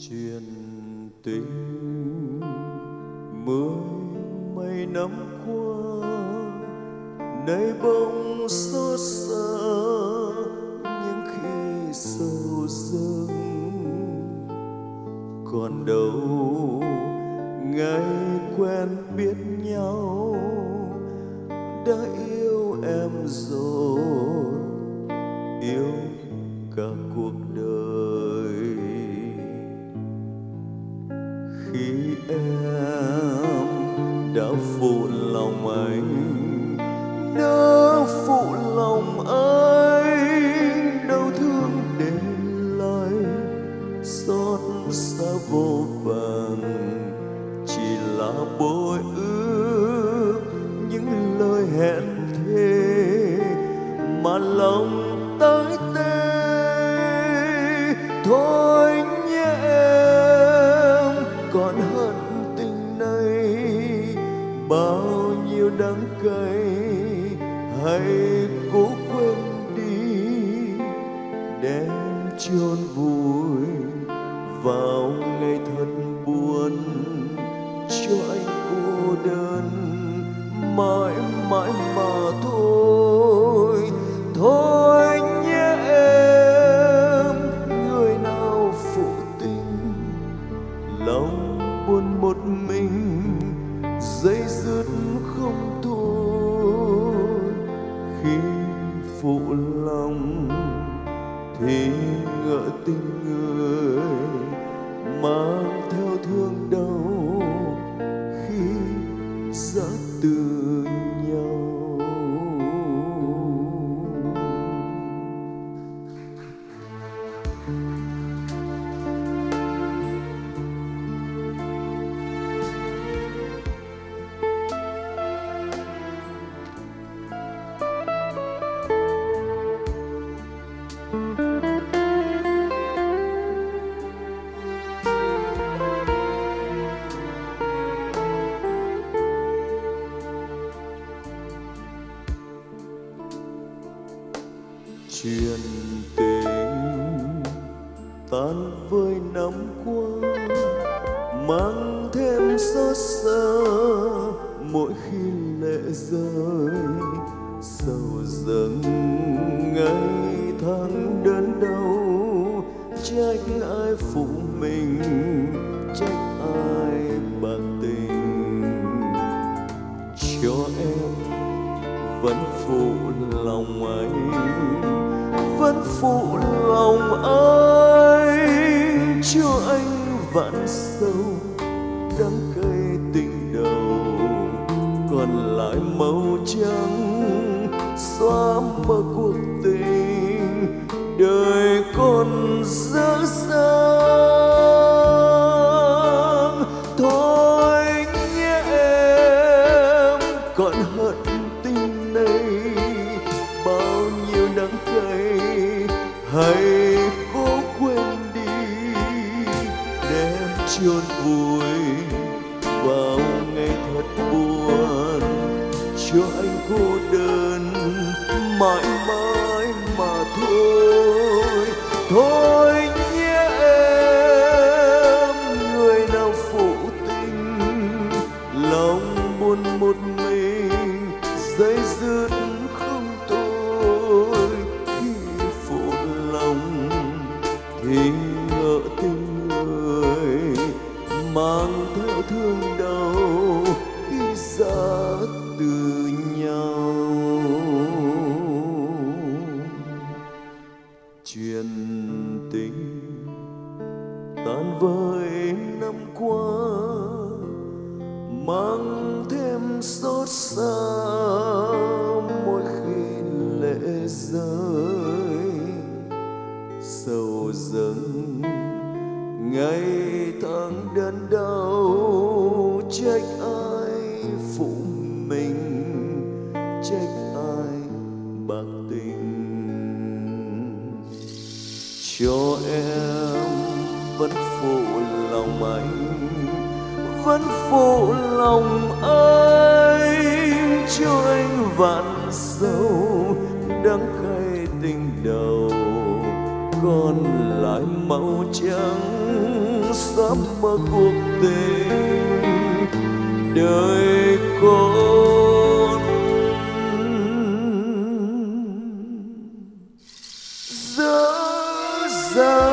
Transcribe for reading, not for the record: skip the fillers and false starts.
Chuyện tình mười mấy năm qua, nay bỗng xót xa những khi sầu dâng. Còn đâu ngày quen biết nhau, đã yêu em rồi, yêu cả cuộc đời. Khi em đã phụ lòng anh, đã phụ lòng anh, đau thương để lại xót xa vô vàn. Chỉ là bội ước những lời hẹn thề mà lòng tái tê. Thôi nhé em, còn hận tình này bao nhiêu đắng cay, hãy cố quên đi, đem chôn vùi vào ngày thật buồn, cho anh cô đơn mãi mãi mà thôi. Thôi nhé em, người nào phụ tình, lòng buồn một mình, dây dứt không thôi. Khi phụ lòng thì ngỡ tình người, mang theo thương đau khi giã từ nhau. Chuyện tình tan vơi năm qua, mang thêm xót xa mỗi khi lệ rơi. Sầu dâng ngày tháng đớn đau, trách ai phụ mình, trách ai bạc tình. Cho em vẫn phụ lòng anh, vẫn phụ lòng anh, cho anh vạn sâu đắng cay tình đầu. Còn lại màu trắng xóa mơ cuộc tình, đời còn dở dang. Thôi nhé em, còn hận tình này bao nhiêu đắng cay, hãy cố quên đi, đem chôn vùi vào ngày thật buồn, cho anh cô đơn mãi mãi mà thôi. Thôi nhé em, người nào phụ tình, lòng buồn một mình, dây dứt không thôi. Khi phụ lòng thì ngỡ tình người, mang theo thương đau khi giã từ nhau. Chuyện tình tan vơi năm qua, mang thêm xót xa mỗi khi lệ rơi. Sầu dâng ngày tháng đớn đau, trách ai phụ mình, trách ai bạc tình. Cho em vẫn phụ lòng anh, vẫn phụ lòng anh, cho anh vạn sầu đắng cay tình đầu. Còn lại màu trắng sớm mơ cuộc tình đời con. Dở dang